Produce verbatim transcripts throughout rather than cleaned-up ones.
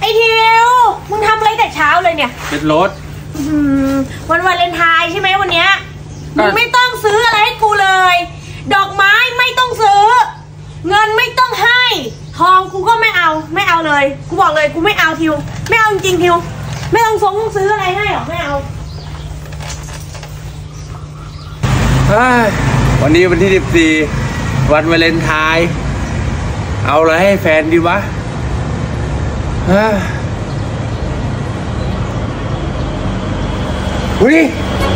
ทิวมึงทำอะไรแต่เช้าเลยเนี่ยเช็ดรถวันวาเลนไทน์ใช่ไหมวันเนี้ยมึงไม่ต้องซื้ออะไรให้กูเลยดอกไม้ไม่ต้องซื้อเงินไม่ต้องให้ทองกูก็ไม่เอาไม่เอาเลยกูบอกเลยกูไม่เอาทิวไม่เอาจริงทิวไม่ต้องส่งซื้ออะไรให้หรอกไม่เอาวันนี้วันที่สิบสี่วันวาเลนไทน์เอาอะไรให้แฟนดีวะอุ้ย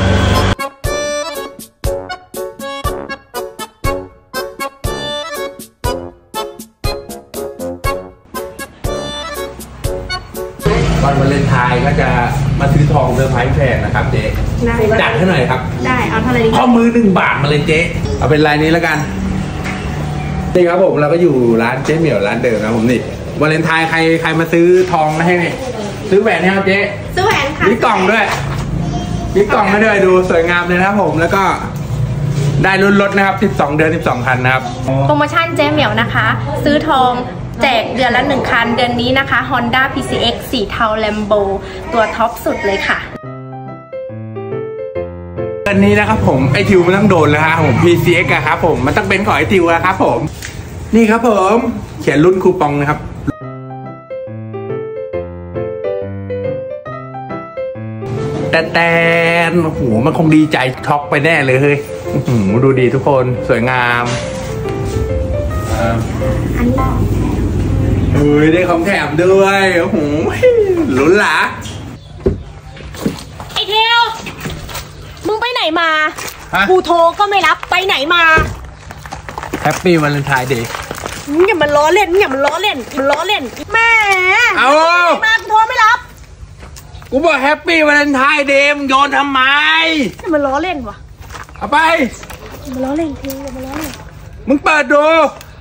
วันวาเลนไทน์ก็จะมาซื้อทองเซอร์ไพรส์แฟนนะครับเจ๊จัดให้หน่อยครับได้เอาเท่าไหร่ดีข้อมือหนึ่งบาทมาเลยเจ๊เอาเป็นลายนี้แล้วกันนี่ครับผมเราก็อยู่ร้านเจ๊เหมียวร้านเดิมนะผมนี่วาเลนไทน์ใครใครมาซื้อทองให้ซื้อแหวนให้ครับเจ๊ซื้อแหวนค่ะมีกล่องด้วยมีกล่องมาด้วยดูสวยงามเลยนะครับผมแล้วก็ได้รุ่นรถนะครับสิบสองเดือนสิบสองคันนะครับโปรโมชั่นเจ๊เหมียวนะคะซื้อทองแจกเดือนละหนึ่งคันเดือนนี้นะคะ Honda พี ซี เอ็กซ์ สีเทา Lambo ตัวท็อปสุดเลยค่ะเดือนนี้นะครับผมไอทิวมันต้องโดนแล้วครับผม พี ซี เอ็กซ์ อะครับผมมันต้องเป็นของไอทิวนะครับผมนี่ครับผมเขียนรุ่นคูปองนะครับแต่แต่โอ้โหมันคงดีใจช็อกไปแน่เลยเฮ้ยดูดีทุกคนสวยงามอันนี้เฮ้ยได้ของแถมด้วยโอ้โหลุ้นละไอเทวมึงไปไหนมากูโทรก็ไม่รับไปไหนมาแฮปปี้วาเลนไทน์เดย์มึงอย่ามาล้อเล่นมึงอย่ามาล้อเล่นมันล้อเล่นแม่เอามากูโทรไม่รับกูบอกแฮปปี้วาเลนไทน์เดย์มึงโยนทำไมอย่ามาล้อเล่นวะเอาไปอย่ามาล้อเล่นเทวอย่ามาล้อเล่นมึงเปิดดู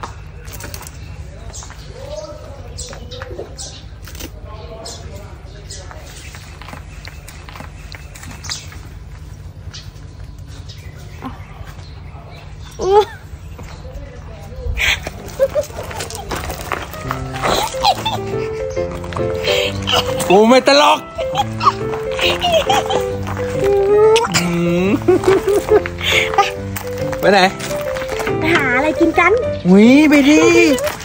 กูไม่ตลกไปไหนไปหาอะไรกินกันวิไปดิ